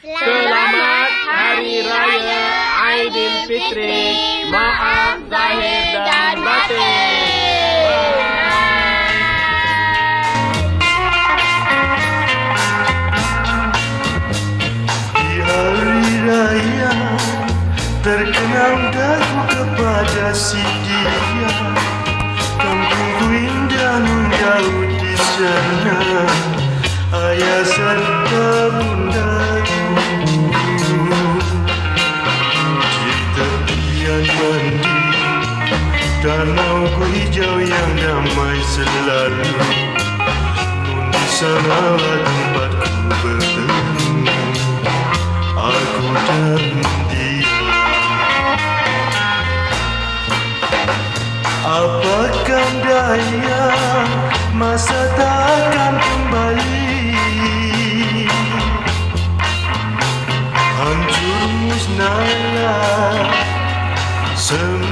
Selamat Hari Raya Aidilfitri. Maaf zahir dan batin. Di hari raya terkenang dagu kepada si dia. Kampungku indah menjauh di sana, ayah serta bundaku. Di tepian mandi danau ku hijau yang damai selalu. Di sanalah tempatku bertemu, aku dan dia. Apakah daya, masa takkan kembali. Hancur musnahlah semua